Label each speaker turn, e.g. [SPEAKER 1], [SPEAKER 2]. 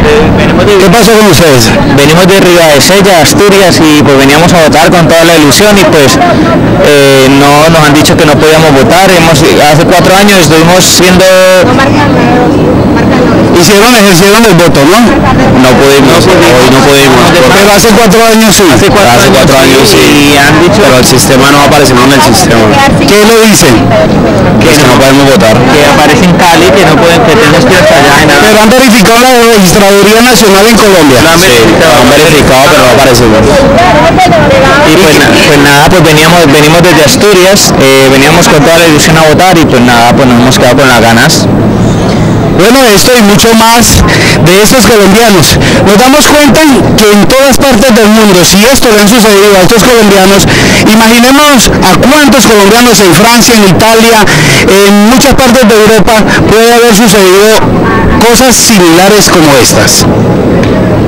[SPEAKER 1] ¿Qué pasó con ustedes?
[SPEAKER 2] Venimos de Ribadesella, Asturias, y pues veníamos a votar con toda la ilusión y pues no nos han dicho que no podíamos votar. Hace 4 años estuvimos siendo...
[SPEAKER 1] Ejercieron el voto, ¿no?
[SPEAKER 2] No pudimos, hoy no pudimos.
[SPEAKER 1] Pero hace 4 años sí.
[SPEAKER 2] Hace 4 años sí, y han dicho...
[SPEAKER 3] Pero el sistema no apareció en el sistema.
[SPEAKER 1] ¿Qué lo dicen?
[SPEAKER 3] Que no podemos votar.
[SPEAKER 2] Que aparece en Cali, que no pueden, que tenemos que ir hasta allá y nada.
[SPEAKER 1] Pero han verificado la Registraduría Nacional en Colombia.
[SPEAKER 3] Sí, lo han verificado, pero no apareció.
[SPEAKER 2] Y pues nada, pues venimos desde Asturias, veníamos con toda la ilusión a votar y pues nada, pues nos hemos quedado con las ganas.
[SPEAKER 1] Bueno, esto y mucho más de estos colombianos. Nos damos cuenta que en todas partes del mundo, si esto le han sucedido a estos colombianos, imaginemos a cuántos colombianos en Francia, en Italia, en muchas partes de Europa puede haber sucedido cosas similares como estas.